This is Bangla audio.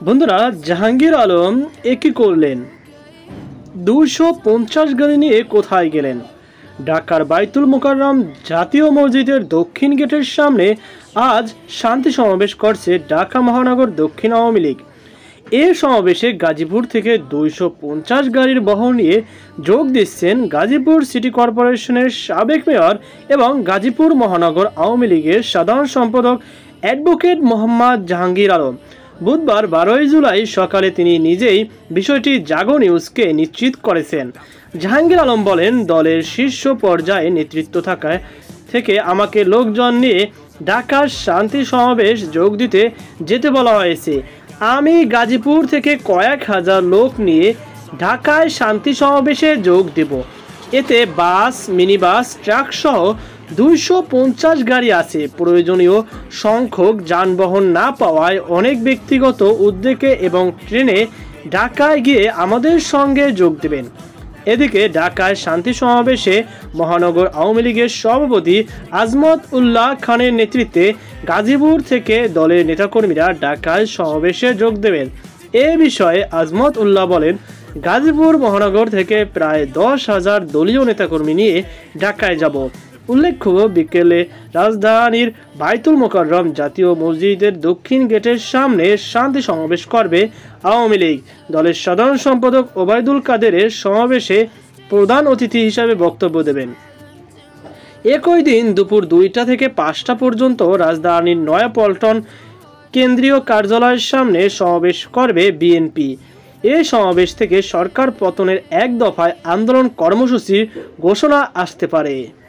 বন্ধুরা, জাহাঙ্গীর আলম একই করলেন, 250 গাড়ি নিয়ে কোথায় গেলেন? ঢাকার বাইতুল মোকাররম জাতীয় মসজিদের দক্ষিণ গেটের সামনে আজ শান্তি সমাবেশ করছে ঢাকা মহানগর দক্ষিণ আওয়ামী লীগ। এ সমাবেশে গাজীপুর থেকে 250 গাড়ির বহর নিয়ে যোগ দিচ্ছেন গাজীপুর সিটি কর্পোরেশনের সাবেক মেয়র এবং গাজীপুর মহানগর আওয়ামী লীগের সাধারণ সম্পাদক অ্যাডভোকেট মোহাম্মদ জাহাঙ্গীর আলম। বুধবার 12 জুলাই সকালে তিনি নিজেই বিষয়টি জাগো নিউজকে নিশ্চিত করেছেন। জাহাঙ্গীর আলম বলেন, দলের শীর্ষ পর্যায়ে নেতৃত্ব থাকায় থেকে আমাকে লোকজন নিয়ে ঢাকার শান্তি সমাবেশ যোগ দিতে যেতে বলা হয়েছে। আমি গাজীপুর থেকে কয়েক হাজার লোক নিয়ে ঢাকায় শান্তি সমাবেশে যোগ দেব। এতে বাস, মিনি বাস, ট্রাক সহ 250 গাড়ি আছে। প্রয়োজনীয় সংখ্যক যানবাহন না পাওয়ায় অনেক ব্যক্তিগত উদ্যোগে এবং ট্রেনে ঢাকায় গিয়ে আমাদের সঙ্গে যোগ দেবেন। এদিকে ঢাকায় শান্তি সমাবেশে মহানগর আওয়ামী লীগের সভাপতি আজমত উল্লাহ খানের নেতৃত্বে গাজীপুর থেকে দলের নেতাকর্মীরা ঢাকায় সমাবেশে যোগ দেবেন। এ বিষয়ে আজমত উল্লাহ বলেন, গাজীপুর মহানগর থেকে প্রায় 10,000 দলীয় নেতাকর্মী নিয়ে ঢাকায় যাব। উল্লেখ্য, বিকেলে রাজধানীর বাইতুল মোকাররম জাতীয় মসজিদের দক্ষিণ গেটের সামনে শান্তি সমাবেশ করবে আওয়ামী লীগ। দলের সাধারণ সম্পাদক ওবায়দুল কাদেরের সমাবেশে প্রধান অতিথি হিসাবে বক্তব্য দেবেন। একই দিন দুপুর 2টা থেকে 5টা পর্যন্ত রাজধানীর নয়াপল্টন কেন্দ্রীয় কার্যালয়ের সামনে সমাবেশ করবে বিএনপি। এই সমাবেশ থেকে সরকার পতনের এক দফায় আন্দোলন কর্মসূচির ঘোষণা আসতে পারে।